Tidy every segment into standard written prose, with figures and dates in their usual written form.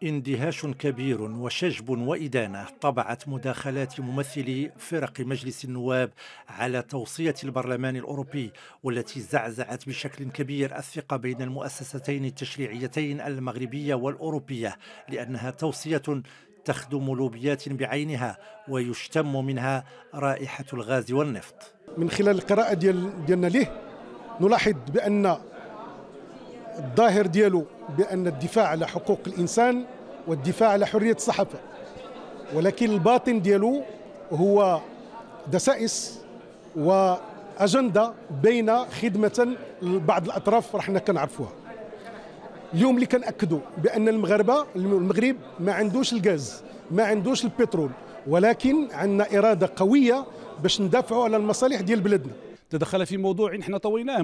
اندهاش كبير وشجب وإدانة طبعت مداخلات ممثلي فرق مجلس النواب على توصية البرلمان الأوروبي، والتي زعزعت بشكل كبير الثقة بين المؤسستين التشريعيتين المغربية والأوروبية، لأنها توصية تخدم لوبيات بعينها ويشتم منها رائحة الغاز والنفط. من خلال القراءة ديالنا ليه نلاحظ بأن الظاهر ديالو بأن الدفاع على حقوق الإنسان والدفاع على حرية الصحافة، ولكن الباطن ديالو هو دسائس وأجندة بين خدمة بعض الأطراف رحنا كنعرفوها. اليوم اللي كنأكدوا بأن المغرب ما عندوش الغاز، ما عندوش البترول، ولكن عندنا إرادة قوية باش ندافعوا على المصالح ديال بلادنا. تدخل في موضوع احنا طويناه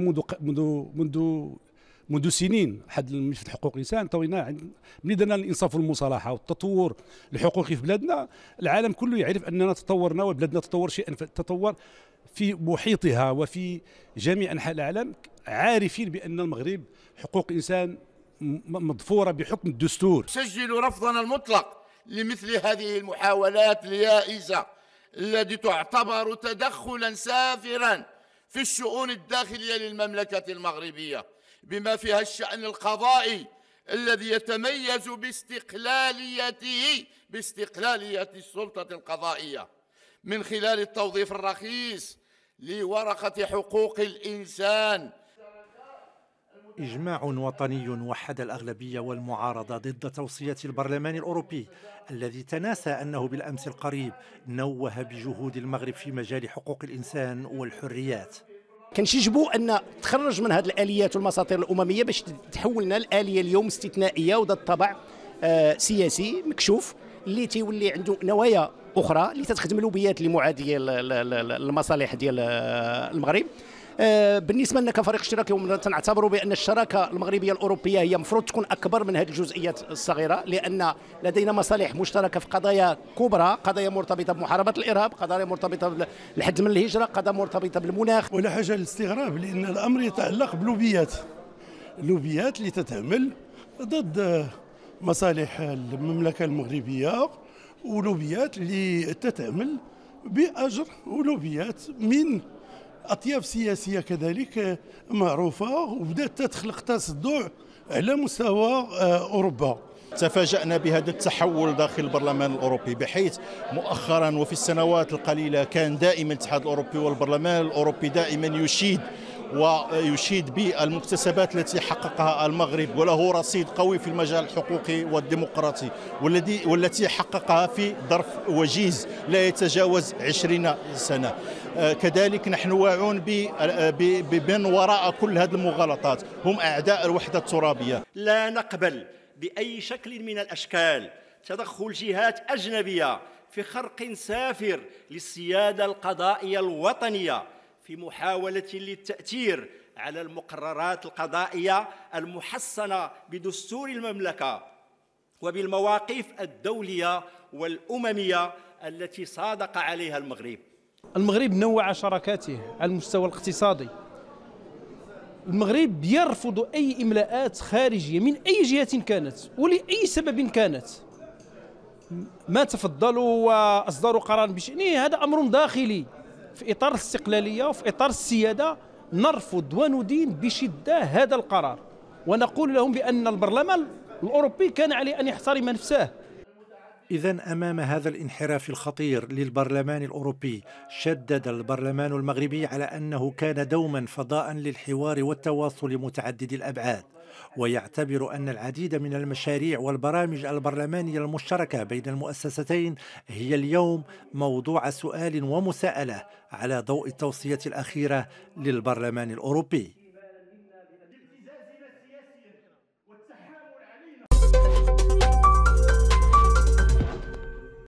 منذ سنين. حد ملف حقوق الانسان طويناه ملي درنا الانصاف والمصالحه والتطور الحقوقي في بلادنا. العالم كله يعرف اننا تطورنا وبلادنا تطور شيئا تطور في محيطها وفي جميع انحاء العالم، عارفين بان المغرب حقوق الانسان مضفوره بحكم الدستور. سجلوا رفضنا المطلق لمثل هذه المحاولات اليائسه التي تعتبر تدخلا سافرا في الشؤون الداخليه للمملكه المغربيه، بما فيها الشأن القضائي الذي يتميز باستقلالية السلطة القضائية من خلال التوظيف الرخيص لورقة حقوق الإنسان. إجماع وطني وحد الأغلبية والمعارضة ضد توصية البرلمان الأوروبي، الذي تناسى أنه بالأمس القريب نوه بجهود المغرب في مجال حقوق الإنسان والحريات. كنشجبوا ان تخرج من هذه الاليات والمساطير الامميه باش تحول لنا الاليه اليوم استثنائيه وذات طابع سياسي مكشوف، اللي تيولي عنده نوايا اخرى اللي تخدم لوبيات اللي معاديه للمصالح ديال المغرب. بالنسبه لنا كفريق اشتراكي تنعتبروا بان الشراكه المغربيه الاوروبيه هي المفروض تكون اكبر من هذه الجزئيات الصغيره، لان لدينا مصالح مشتركه في قضايا كبرى، قضايا مرتبطه بمحاربه الارهاب، قضايا مرتبطه بالحد من الهجره، قضايا مرتبطه بالمناخ. ولا حاجه للاستغراب، لان الامر يتعلق بلوبيات اللي تتعمل ضد مصالح المملكه المغربيه، ولوبيات اللي تتعمل باجر، ولوبيات من أطياف سياسية كذلك معروفة، وبدأت تخلق تصدع على مستوى أوروبا. تفاجأنا بهذا التحول داخل البرلمان الأوروبي، بحيث مؤخرا وفي السنوات القليلة كان دائما الاتحاد الأوروبي والبرلمان الأوروبي دائما يشيد بالمكتسبات التي حققها المغرب، وله رصيد قوي في المجال الحقوقي والديمقراطي، والتي حققها في ظرف وجيز لا يتجاوز 20 سنة. كذلك نحن واعون بمن وراء كل هذه المغالطات هم أعداء الوحدة الترابية. لا نقبل بأي شكل من الأشكال تدخل جهات أجنبية في خرق سافر للسيادة القضائية الوطنية في محاولة للتأثير على المقررات القضائية المحصنة بدستور المملكة وبالمواقف الدولية والأممية التي صادق عليها المغرب. المغرب نوع شراكاته على المستوى الاقتصادي. المغرب يرفض أي إملاءات خارجية من أي جهة كانت ولأي سبب كانت. ما تفضلوا وأصدروا قرار بشأنه هذا أمر داخلي في إطار الاستقلالية وفي إطار السيادة. نرفض وندين بشدة هذا القرار، ونقول لهم بأن البرلمان الأوروبي كان عليه أن يحترم نفسه. إذن أمام هذا الانحراف الخطير للبرلمان الأوروبي، شدد البرلمان المغربي على أنه كان دوما فضاء للحوار والتواصل متعدد الأبعاد، ويعتبر أن العديد من المشاريع والبرامج البرلمانية المشتركة بين المؤسستين هي اليوم موضوع سؤال ومساءلة على ضوء التوصية الأخيرة للبرلمان الأوروبي.